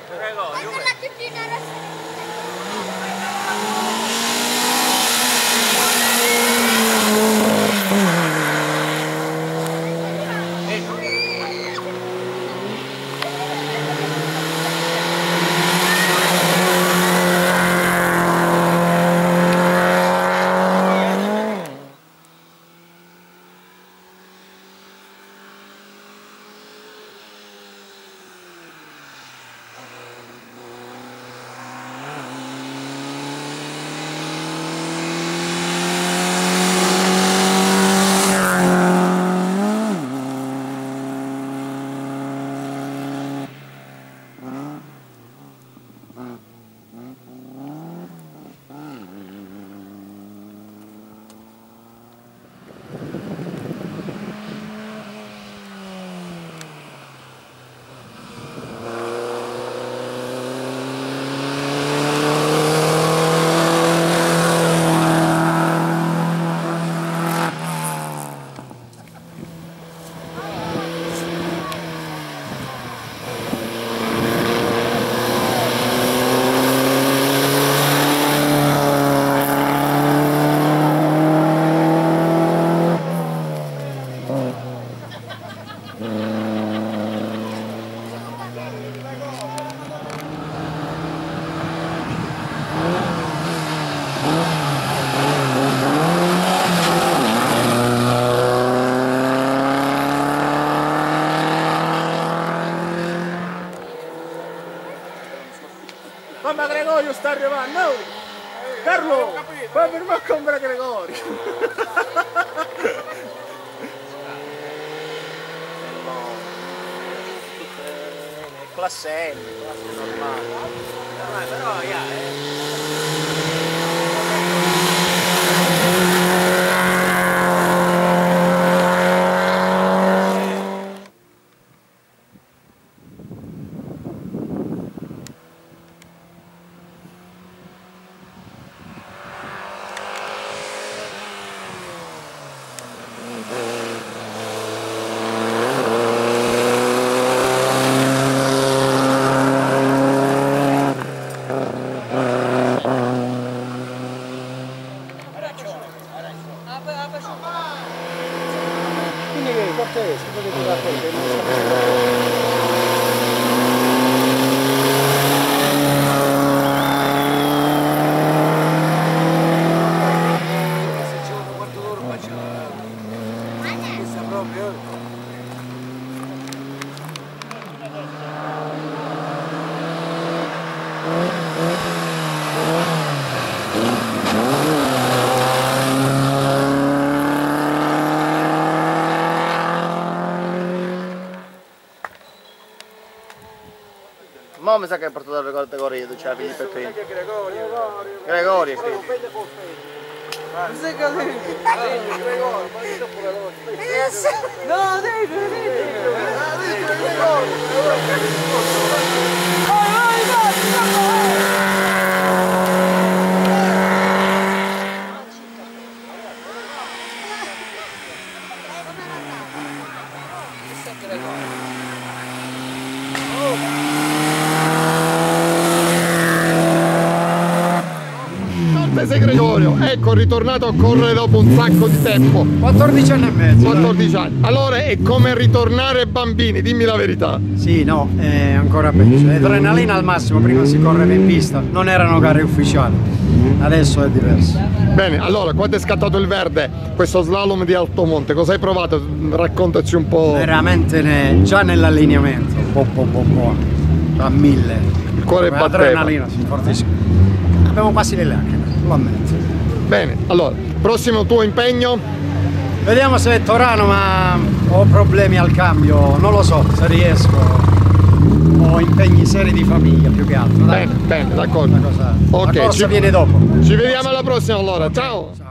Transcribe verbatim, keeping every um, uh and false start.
Mamma Gregorio sta arrivando! No! Carlo! Vai per me a comprare Gregorio! Classe M, classe normale. Normale, però, yeah, eh. Quindi che porte si potete dare quanto loro facciano questa proprio. Ma mi sa che hai portato la categoria, tu c'è Filippo e Pino. Gregorio, Gregorio, sì. Non sei capito? Gregorio, ma che dopo la notte? No, devi, devi, Sei Gregorio, ecco, ritornato a correre dopo un sacco di tempo. quattordici anni e mezzo. quattordici anni. Allora è come ritornare bambini, dimmi la verità. Sì, no, è ancora peggio. Adrenalina al massimo, prima si correva in pista, non erano gare ufficiali. Adesso è diverso. Bene, allora, quando è scattato il verde, questo slalom di Altomonte, cosa hai provato? Raccontaci un po'. Veramente ne, già nell'allineamento, po, po, po, po, a mille. Il cuore batteva. Adrenalina, sì, fortissimo. Abbiamo quasi le lacrime. Bene, allora, prossimo tuo impegno? Vediamo se è Torano, ma ho problemi al cambio, non lo so se riesco. Ho impegni seri di famiglia più che altro. Dai. Bene, bene, d'accordo. La cosa, ok, la corsa ci, viene dopo. Ci vediamo alla prossima allora, ciao! Ciao.